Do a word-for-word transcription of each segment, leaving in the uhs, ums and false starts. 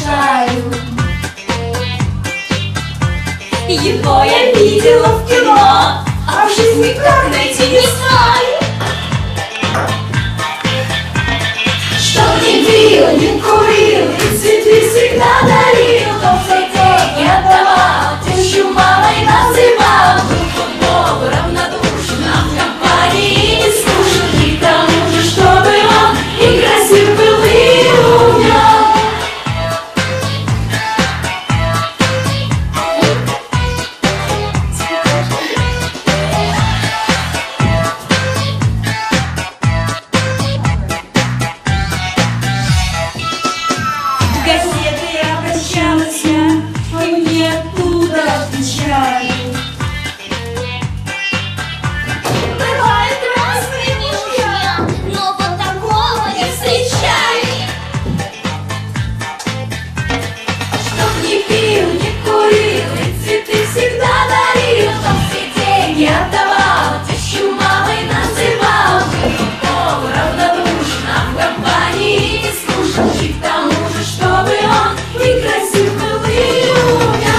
мечтаю. Его я видела в кино, а в жизни как найти не знаю. Чтоб не пил, не курил, и цветы всегда дарил, но все деньги отдавал, тещу мамой называл. Был футбол равнодушен, а в компании не скучен, и к тому же, чтобы он и красив был, и умен. В газеты обращалась я, и мне оттуда отвечали. Бывает разные мужья, но вот такого не встречали. Чтоб не пил, не курил, и цветы всегда дарил, но все деньги отдавал, тещу мамой называл. Был равнодушен, а в компании не скучен, и к тому же, чтобы он и красив был, и умен.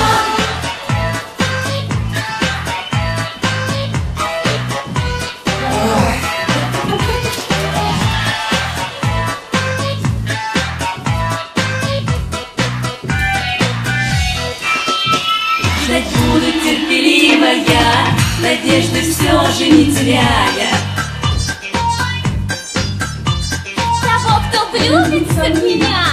Ждать буду терпеливо я, надежды все же не теряя. Того, кто влюбится в меня,